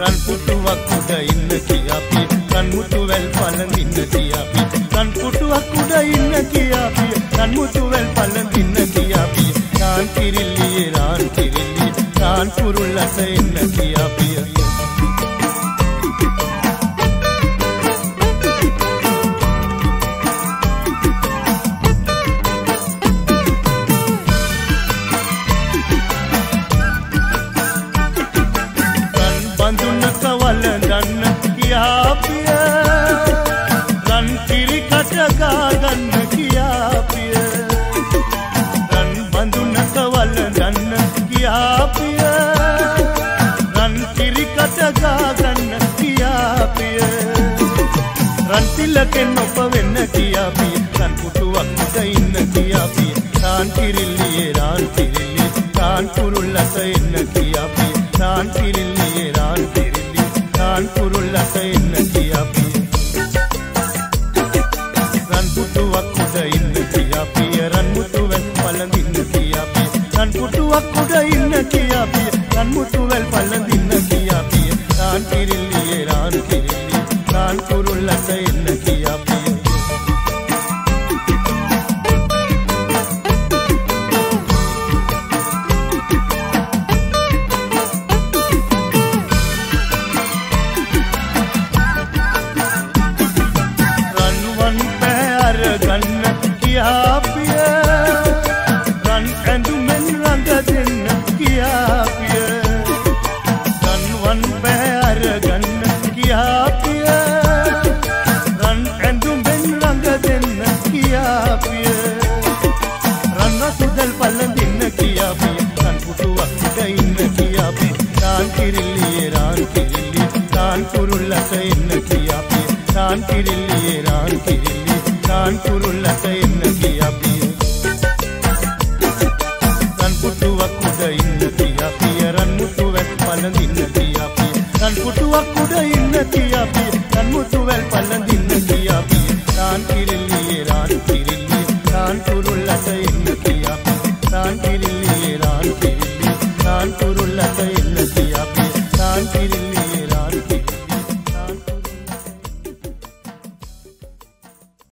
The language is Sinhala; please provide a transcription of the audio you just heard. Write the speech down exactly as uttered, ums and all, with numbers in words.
රන් පුටුවක් උඩ ඉන්න කියාපිය රන් මුතුවැල් පළඳින්න කියාපිය රන් පුටුවක් උඩ ඉන්න කියාපිය රන් මුතුවැල් පළඳින්න කියාපිය රාන් කිරිල්ලියේ රාන් කිරිල්ලිය රාන් කුරුල්ලට එන්න කියාපිය වලඳන්න කියාපිය රන් කිරි කට ගාගන්න කියාපිය රන් බඳුනක වලඳන්න කියාපිය රන් කිරි කට ගාගන්න කියාපිය රන් තිලකෙන් ඔප වෙන්න කියාපිය රන් පුටුවක් උඩ ඉන්න කියාපිය රාන් කිරිල්ලියේ රාන් කිරිල්ලියේ රාන් කුරුල්ලට එන්න කියාපිය රාන් කිරිල්ලියේ රාන් කිරිල්ලියේ රාන් කුරුල්ලට එන්න කියාපිය රන් පුටුවක් උඩ ඉන්න කියාපිය රන් මුතුවැල් පළඳින්න කියාපිය රන් පුටුවක් උඩ ඉන්න කියාපිය රන් මුතුවැල් පළඳින්න කියාපිය රාන් කිරිල්ලියේ රාන් කිරිල්ලියේ රාන් කුරුල්ලට එන්න කියාපිය ගන්න කියාපිය රන් ඇඳුමෙන් රඟ දෙන්න කියාපිය රන්වන් බෑර ගන්න කියාපිය රන් ඇඳුමෙන් රඟ දෙන්න කියාපිය රන් සුදල් පළඳින්න කියාපිය රන් පුටුවක් උඩ ඉන්න කියාපිය රාන් කිරිල්ලියේ රාන් කිරිල්ලියේ රාන් කුරුල්ලට එන්න කියාපිය රාන් කිරිල්ලියේ රාන් කිරිල්ලියේ රාන් කුරුල්ලට එන්න කියාපිය රන් පුටුවක් උඩ ඉන්න කියාපිය රන් මුතුවැල් පළඳින්න කියාපිය රන් පුටුවක් උඩ ඉන්න කියාපිය රන් මුතුවැල් පළඳින්න